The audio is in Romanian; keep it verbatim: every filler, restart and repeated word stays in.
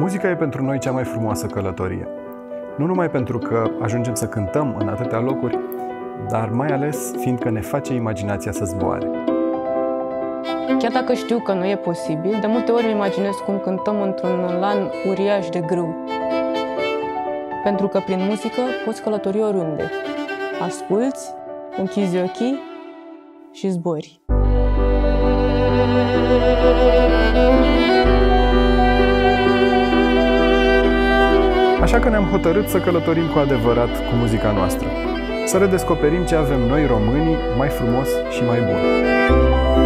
Muzica e pentru noi cea mai frumoasă călătorie. Nu numai pentru că ajungem să cântăm în atâtea locuri, dar mai ales fiindcă ne face imaginația să zboare. Chiar dacă știu că nu e posibil, de multe ori îmi imaginez cum cântăm într-un lan uriaș de grâu. Pentru că prin muzică poți călători oriunde. Asculți, închizi ochii și zbori. Așa că ne-am hotărât să călătorim cu adevărat cu muzica noastră. Să redescoperim ce avem noi românii mai frumos și mai bun.